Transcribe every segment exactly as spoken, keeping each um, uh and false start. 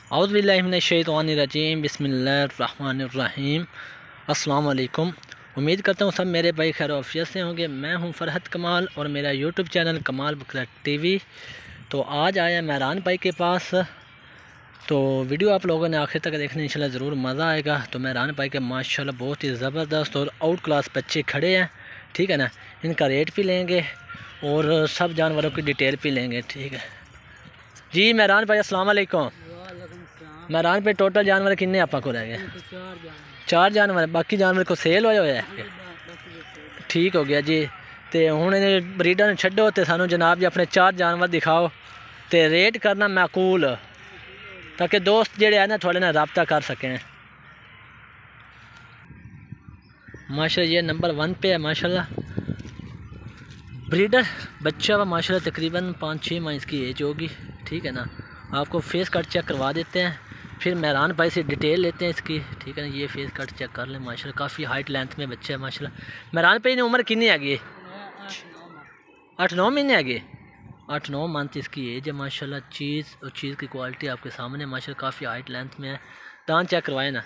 औज़ुबिल्लाहिमिनश्शैतानिर्रजीम बिस्मिल्लाहिर्रहमानिर्रहीम। अस्सलाम वालेकुम। उम्मीद करता हूँ सब मेरे भाई खैर आफियत से होंगे। मैं हूँ फ़रहत कमाल और मेरा यूट्यूब चैनल कमाल बकरा टीवी। तो आज आया महरान भाई के पास, तो वीडियो आप लोगों ने आखिर तक देखने इंशाल्लाह ज़रूर मज़ा आएगा। तो महरान भाई के माशाल्लाह बहुत ही ज़बरदस्त और आउट क्लास बच्चे खड़े हैं, ठीक है ना। इनका रेट भी लेंगे और सब जानवरों की डिटेल भी लेंगे, ठीक है जी। महरान भाई अस्सलाम वालेकुम। महरान पे टोटल जानवर किन्ने आपा को रह गए? चार जानवर। बाकी जानवर को सेल होया होया है? ठीक हो गया जी। तो हुण इन्हें ब्रीडर ने छड्डो तो सानू जनाब जी अपने चार जानवर दिखाओ तो रेट करना माकूल, ताकि दोस्त जेड़े है ना थोड़े ना रब्ता कर सकें। माशाल्लाह ये नंबर वन पे है माशाल्लाह ब्रीडर बच्चा व माशाल्लाह तकरीबन पाँच छः माह इसकी एज होगी, ठीक है ना। आपको फेस कट चेक करवा देते हैं, फिर महरान भाई से डिटेल लेते हैं इसकी, ठीक है ना। ये फेस कट चेक कर लें माशाल्लाह काफ़ी हाइट लेंथ में बच्चा है माशाल्लाह। महरान भाई ने उम्र कितनी है? आठ नौ महीने है। आठ नौ मंथ इसकी एज है माशाल्लाह। चीज़ और चीज़ की क्वालिटी आपके सामने माशाल्लाह काफ़ी हाइट लेंथ में है। दांत चेक करवाए ना,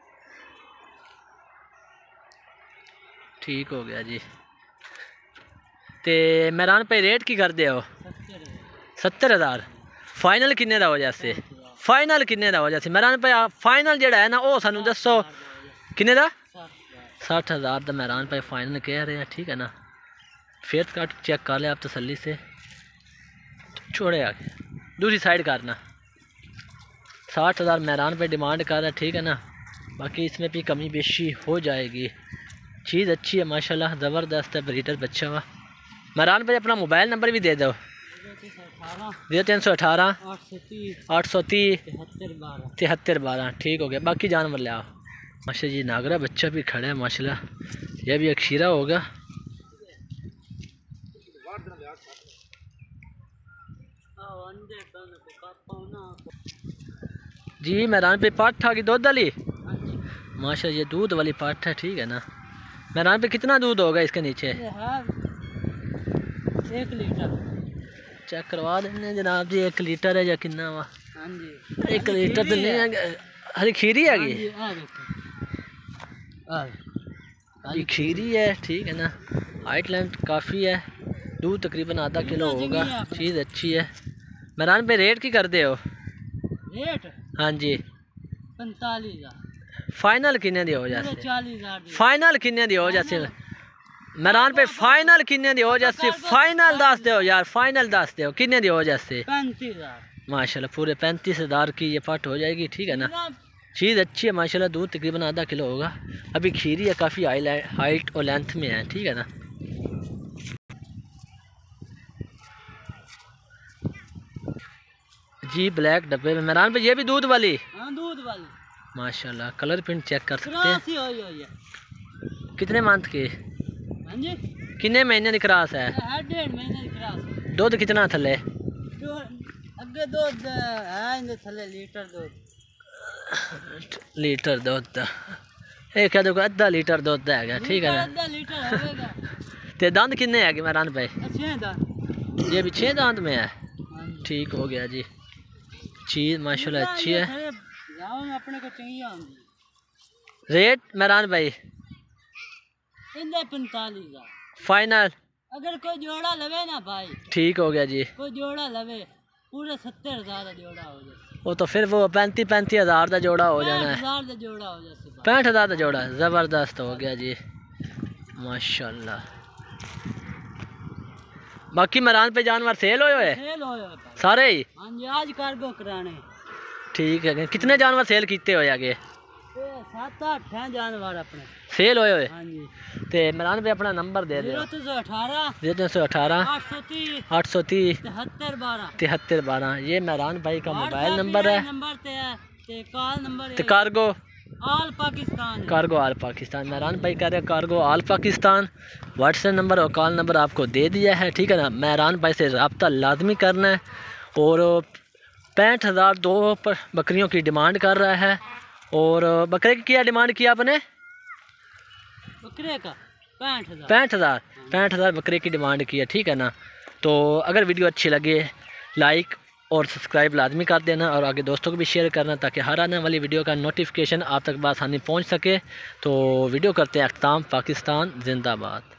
ठीक हो गया जी। तो महरान भाई रेट की कर दे हो? सत्तर हज़ार। फाइनल किन्ने दा हो जासे? फाइनल किन्ने दा हो जासे? महरान भाई फाइनल जेड़ा है ना वो सानू दसो किन्ने दा? साठ हज़ार का महरान भाई फाइनल कह रहे हैं, ठीक है ना। फेस कट चेक कर ले आप तसल्ली से, छोड़े आगे दूसरी साइड करना। साठ हज़ार महरान भाई डिमांड कर रहा है, ठीक है ना। बाकी इसमें भी कमी बेशी हो जाएगी। चीज़ अच्छी है माशाल्लाह, ज़बरदस्त है ब्रीडर बच्चा हुआ। महरान भाई अपना मोबाइल नंबर भी दे दो। जीरो तीन सौ अठारह आठ सौ तीस तिहत्तर बारह, ठीक हो गया। बाकी जानवर ले आओ माशा जी। नागरा बच्चा भी खड़ा है माशाल्लाह, यह भी अक्षीरा होगा। जी महरान पे पाठ आ गई दूध वाली माशा, ये दूध वाली पाठ है, ठीक है ना। महरान पे कितना दूध होगा इसके नीचे? एक लीटर चेक करवा देंगे जनाब जी। एक लीटर है या कितना वा? हाँ जी एक लीटर तो नहीं है। हरी खीरी है ये हरी खीरी है, ठीक है ना। हाइट लेंथ काफ़ी है, दूध तकरीबन आधा किलो होगा। चीज़ अच्छी है। महरान पे रेट की कर दे हो? रेट हाँ जी पैंतालीस हज़ार। फाइनल किन्ने दी हो जाते? चालीस हज़ार। फाइनल किन्ने दी हो जाते? महरान पे फाइनल किन्ने दी हो जाती? फाइनल दस दो यार, फाइनल दस दो किन्ने दी हो जाती? पैंतीस हज़ार माशाल्लाह। पूरे पैंतीस हज़ार की ये पट हो जाएगी, ठीक है ना। चीज़ अच्छी है माशाल्लाह, दूध तकरीबन आधा किलो होगा। अभी खीरी है, काफ़ी हाई हाइट और लेंथ में है, ठीक है ना। जी ब्लैक डब्बे में महरान पे ये भी दूध वाली? हाँ दूध वाली माशाल्लाह। कलर प्रिंट चेक कर सकते हैं। कितने मंथ की? कितने महीने की क्रास है? डेढ़ महीने की क्रास। दूध कितना थले? अगे दूध है थले लीटर दूध। लीटर दूध एक है देखो अद्धा लीटर दूध है, ठीक है ना। ते दांत कितने है महरान भाई? ये भी छः दांत में है, ठीक हो गया जी। चीज़ माशाल्लाह अच्छी है। रेट महरान भाई? पैंतालीस हज़ार फाइनल। अगर कोई जोड़ा लवे ना भाई, ठीक हो गया जी। कोई जोड़ा लवे पूरे सत्तर हज़ार का जोड़ा हो जाए, वो तो फिर वो पैंतीस पैंतीस हज़ार का जोड़ा हो जाना है। पैंठ हज़ार का जोड़ा ज़बरदस्त हो गया जी माशाल्लाह। बाकी महरान पे जानवर सेल होए हुए सारे ही? हाँ जी आज कार्गो कराने, ठीक है। कितने जानवर सेल किए हुए आगे? सात आठ हैं जानवर अपने सेल होए हुए। हाँ जी। ते महरान पे अपना नंबर दे दो। जीरो तीन सौ अठारह जीरो तीन सौ अठारह आठ सौ तीस आठ सौ तीस तिहत्तर बारह तिहत्तर बारह ये महरान भाई का मोबाइल नंबर है। नंबर ते है ते कॉल नंबर ते cargo all Pakistan, cargo all Pakistan. Mehran भाई कह रहे cargo all Pakistan. WhatsApp number और कॉल नंबर आपको दे दिया है, ठीक है ना। महरान भाई से रब्ता लाजमी करना है। और पैंठ हज़ार दो पर बकरियों की डिमांड कर रहा है। और बकरे की क्या डिमांड किया आपने? बकरे का पैंठ हज़ार पैंठ हज़ार पैंठ हज़ार बकरे की डिमांड की है, ठीक है ना। तो अगर वीडियो अच्छी लगे लाइक और सब्सक्राइब लाजमी कर देना और आगे दोस्तों को भी शेयर करना ताकि हर आने वाली वीडियो का नोटिफिकेशन आप तक बआसानी पहुँच सके। तो वीडियो करते हैं अख्ताम। पाकिस्तान जिंदाबाद।